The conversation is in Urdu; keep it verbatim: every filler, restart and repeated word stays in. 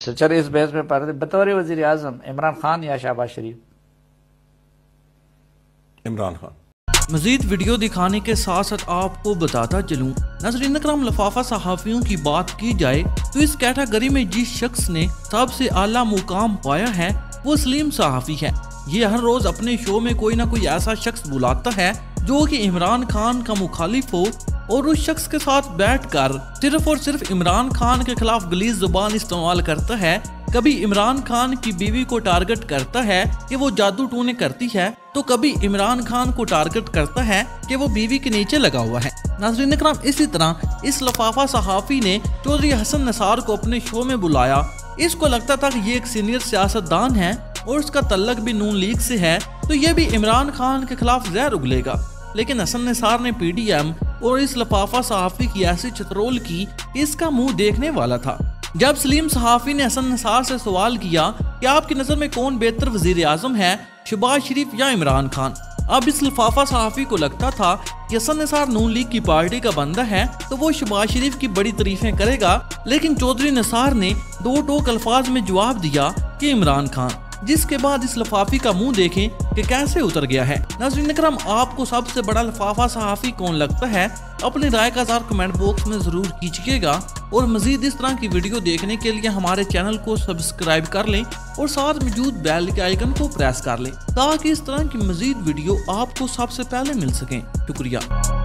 چلے اس بحث میں پڑھتے بطور وزیر اعظم عمران خان یا شہباز شریف؟ عمران خان۔ مزید ویڈیو دکھانے کے ساتھ ساتھ آپ کو بتاتا چلوں، ناظرین اکرام، لفافہ صحافیوں کی بات کی جائے تو اس کیٹیگری میں جس شخص نے سب سے اعلیٰ مقام پایا ہے وہ سلیم صحافی ہے۔ یہ ہر روز اپنے شو میں کوئی نہ کوئی ایسا شخص بلاتا ہے جو کہ عمران خان کا مخالف ہو اور اس شخص کے ساتھ بیٹھ کر صرف اور صرف عمران خان کے خلاف غلیظ زبان استعمال کرتا ہے۔ کبھی عمران خان کی بیوی کو ٹارگٹ کرتا ہے کہ وہ جادو ٹونے کرتی ہے تو کبھی عمران خان کو ٹارگٹ کرتا ہے کہ وہ بیوی کے نیچے لگا ہوا ہے۔ ناظرین اکرام، اسی طرح اس لفافہ صحافی نے چودھری حسن نثار کو اپنے شو میں بلایا۔ اس کو لگتا تھا کہ یہ ایک سینئر سیاستدان ہے اور اس کا تعلق بھی نون لیگ سے ہے تو یہ بھی عمران خان کے خلاف زہر اگلے گا، لیکن حسن نثار نے پی ڈی ایم اور اس لفافہ صحافی کی ایسی چترول کی کہ اس کا منہ دیکھنے والا تھا۔ جب سلیم صحافی نے حسن نثار سے سوال کیا کہ آپ کی نظر میں کون بہتر وزیر اعظم ہے، شہباز شریف یا عمران خان، اب اس لفافہ صحافی کو لگتا تھا کہ حسن نثار نون لیگ کی پارٹی کا بندہ ہے تو وہ شہباز شریف کی بڑی تعریفیں کرے گا، لیکن چودھری نثار نے دو ٹوک الفاظ میں جواب دیا کہ عمران خان، جس کے بعد اس لفافی کا منہ دیکھیں کہ کیسے اتر گیا ہے۔ ناظرین اکرام، آپ کو سب سے بڑا لفافہ صحافی کون لگتا ہے؟ اپنی رائے کا اظہار کمنٹ باکس میں ضرور کیجیے گا، اور مزید اس طرح کی ویڈیو دیکھنے کے لیے ہمارے چینل کو سبسکرائب کر لیں اور ساتھ موجود بیل کے آئیکن کو پریس کر لیں تاکہ اس طرح کی مزید ویڈیو آپ کو سب سے پہلے مل سکیں۔ شکریہ۔